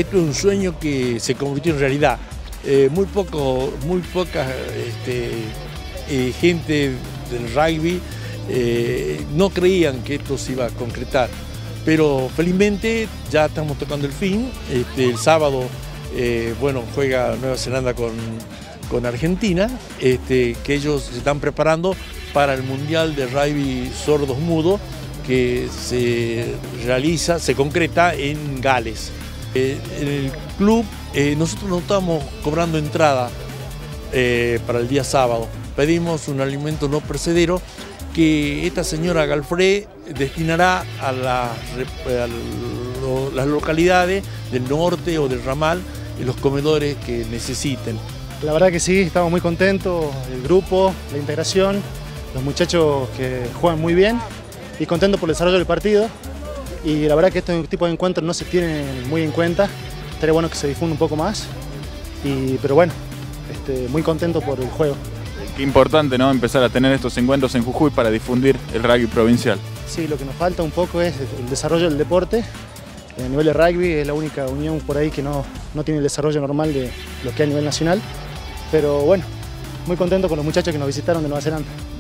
esto es un sueño que se convirtió en realidad. Muy poca gente del rugby no creían que esto se iba a concretar, pero felizmente ya estamos tocando el fin. El sábado juega Nueva Zelanda con Argentina, que ellos se están preparando para el Mundial de Rugby Sordos Mudos que se concreta en Gales. En el club nosotros no estamos cobrando entrada para el día sábado. Pedimos un alimento no perecedero que esta señora Galfré destinará a las localidades del norte o del ramal y los comedores que necesiten. La verdad que sí, estamos muy contentos, el grupo, la integración, los muchachos que juegan muy bien y contentos por el desarrollo del partido. Y la verdad que estos tipos de encuentros no se tienen muy en cuenta, estaría bueno que se difunda un poco más, pero bueno, muy contento por el juego. Qué importante, ¿no?, empezar a tener estos encuentros en Jujuy para difundir el rugby provincial. Sí, lo que nos falta un poco es el desarrollo del deporte. A nivel de rugby es la única unión por ahí que no tiene el desarrollo normal de lo que hay a nivel nacional. Pero bueno, muy contento con los muchachos que nos visitaron de Nueva Zelanda.